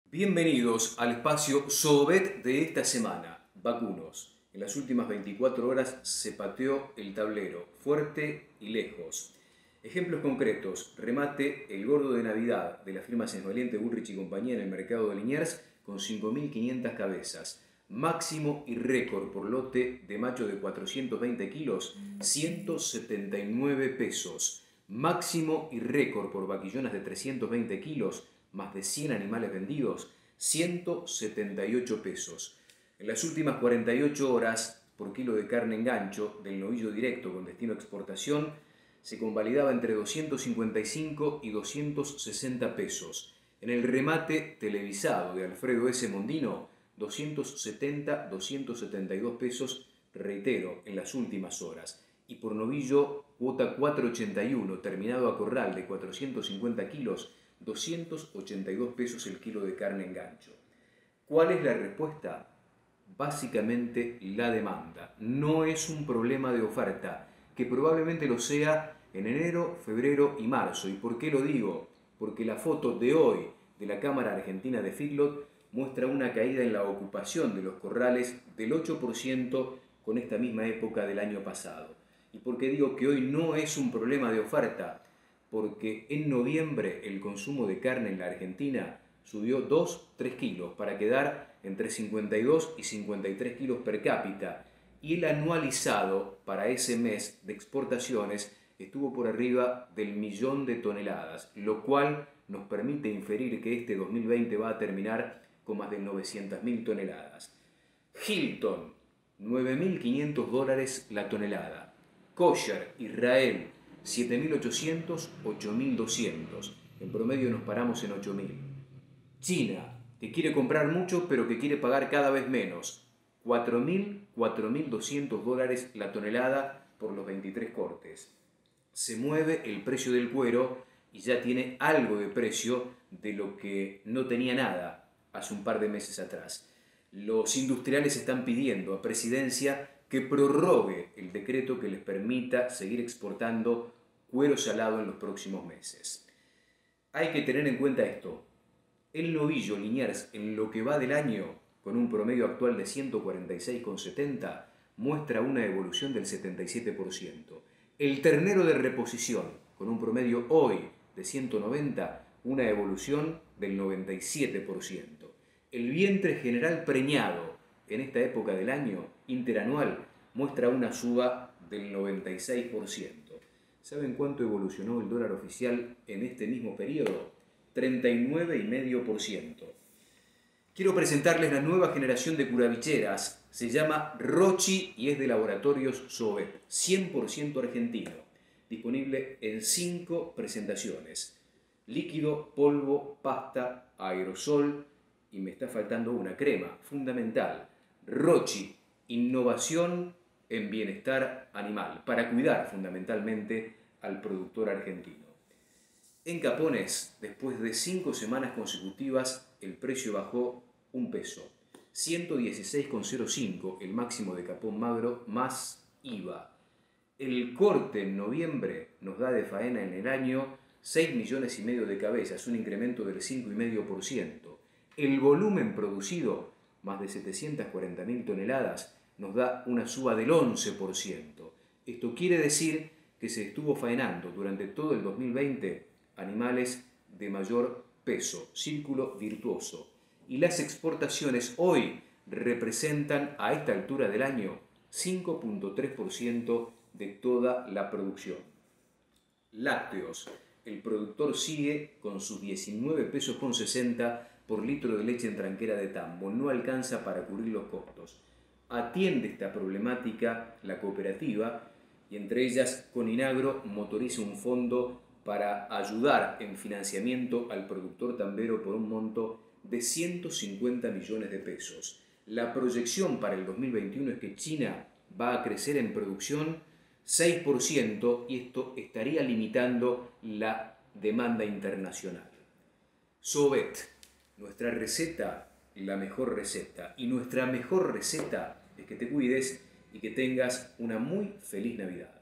Bienvenidos al espacio Soobet de esta semana, vacunos. En las últimas 24 horas se pateó el tablero, fuerte y lejos. Ejemplos concretos: remate el gordo de Navidad de la firma Sanvaliente, Bullrich y compañía en el mercado de Liniers con 5.500 cabezas. Máximo y récord por lote de macho de 420 kilos, 179 pesos. Máximo y récord por vaquillonas de 320 kilos, más de 100 animales vendidos, 178 pesos. En las últimas 48 horas, por kilo de carne en gancho del novillo directo con destino a exportación, se convalidaba entre 255 y 260 pesos. En el remate televisado de Alfredo S. Mondino, 270, 272 pesos, reitero, en las últimas horas. Y por novillo, cuota 481, terminado a corral de 450 kilos, 282 pesos el kilo de carne en gancho. ¿Cuál es la respuesta? Básicamente la demanda. No es un problema de oferta, que probablemente lo sea en enero, febrero y marzo. ¿Y por qué lo digo? Porque la foto de hoy de la Cámara Argentina de Feedlot muestra una caída en la ocupación de los corrales del 8% con esta misma época del año pasado. ¿Y por qué digo que hoy no es un problema de oferta? Porque en noviembre el consumo de carne en la Argentina subió 2-3 kilos para quedar entre 52 y 53 kilos per cápita, y el anualizado para ese mes de exportaciones estuvo por arriba del 1.000.000 de toneladas, lo cual nos permite inferir que este 2020 va a terminar con más de 900.000 toneladas. Hilton, $9.500 la tonelada. Kosher, Israel, 7.800, 8.200. En promedio nos paramos en 8.000. China, que quiere comprar mucho pero que quiere pagar cada vez menos. 4.000, 4.200 dólares la tonelada por los 23 cortes. Se mueve el precio del cuero y ya tiene algo de precio de lo que no tenía nada hace un par de meses atrás. Los industriales están pidiendo a Presidencia que prorrogue el decreto que les permita seguir exportando cuero salado en los próximos meses. Hay que tener en cuenta esto: el novillo Liniers, en lo que va del año, con un promedio actual de 146,70, muestra una evolución del 77%. El ternero de reposición, con un promedio hoy de 190, una evolución del 97%. El vientre general preñado, en esta época del año, interanual, muestra una suba del 96%. ¿Saben cuánto evolucionó el dólar oficial en este mismo periodo? 39,5%. Quiero presentarles la nueva generación de curavicheras. Se llama Rochi y es de Laboratorios Soobet, 100% argentino. Disponible en 5 presentaciones: líquido, polvo, pasta, aerosol, y me está faltando una crema fundamental. Rochi, innovación en bienestar animal, para cuidar fundamentalmente al productor argentino. En Capones, después de 5 semanas consecutivas, el precio bajó un peso. 116,05 el máximo de capón magro más IVA. El corte en noviembre nos da de faena en el año 6,5 millones de cabezas, un incremento del 5,5%. El volumen producido, más de 740.000 toneladas, nos da una suba del 11%. Esto quiere decir que se estuvo faenando durante todo el 2020 animales de mayor peso, círculo virtuoso. Y las exportaciones hoy representan a esta altura del año 5,3% de toda la producción. Lácteos. El productor sigue con sus 19 pesos con 60 por litro de leche en tranquera de tambo. No alcanza para cubrir los costos. Atiende esta problemática la cooperativa, y entre ellas Coninagro motoriza un fondo para ayudar en financiamiento al productor tambero por un monto de 150 millones de pesos. La proyección para el 2021 es que China va a crecer en producción 6%, y esto estaría limitando la demanda internacional. Soobet, nuestra receta, la mejor receta. Y nuestra mejor receta es que te cuides y que tengas una muy feliz Navidad.